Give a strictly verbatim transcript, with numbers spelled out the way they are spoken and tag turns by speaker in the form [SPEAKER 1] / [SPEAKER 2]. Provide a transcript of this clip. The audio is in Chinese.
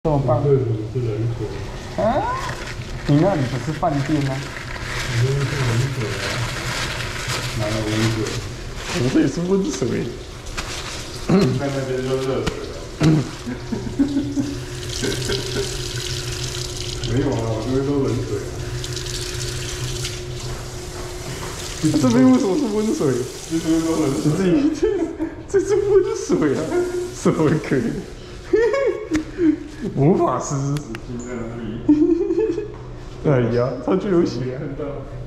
[SPEAKER 1] 这么棒？
[SPEAKER 2] 对，我是冷水。
[SPEAKER 1] 啊？你那里不是饭店啊？
[SPEAKER 2] 我这是冷水啊，哪有温水？
[SPEAKER 1] 我这也是温水。
[SPEAKER 2] 在那边就热水了。没有啊，我这边都冷水啊。
[SPEAKER 1] 你这边为什么是温水？
[SPEAKER 2] 这边都冷水、啊。
[SPEAKER 1] 你这这是温水啊？怎么可以？魔法师。
[SPEAKER 2] 在哪里？
[SPEAKER 1] 哎呀，他就有写。
[SPEAKER 2] 看到。